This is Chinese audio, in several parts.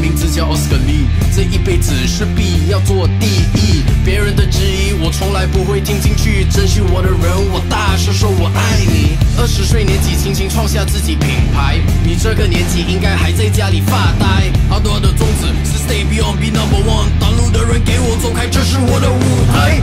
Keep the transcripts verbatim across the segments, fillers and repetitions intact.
名字叫奥斯卡利，这一辈子势必要做第一。别人的质疑我从来不会听进去，珍惜我的人，我大声说我爱你。二十岁年纪轻轻创下自己品牌，你这个年纪应该还在家里发呆。阿多的宗旨是 Stay Beyond Be Number One， 挡路的人给我走开，这是我的舞台。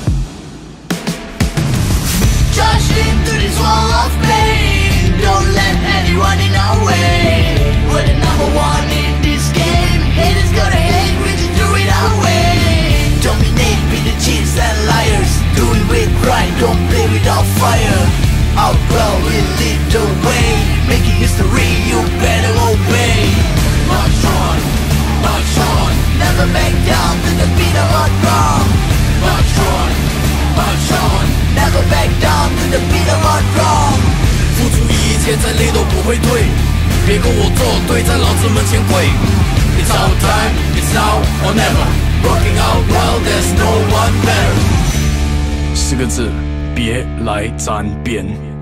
Trusting through this wall of pain, don't let anyone in our way. We're the number one in this game. Haters gonna hate, we just do it our way. Dominate with the cheats and liars. Do it with pride, don't play without fire. Our proud will lead the way. Making history, you better obey. March on, march on. Never back down to the beat of our drum. March on, march on.Never back down to the beat of our drum。 付出一切，再累都不会退。别跟我作对，在老子门前跪。It's our time, it's now or never. Rocking out well, there's no one better。四个字，别来沾边。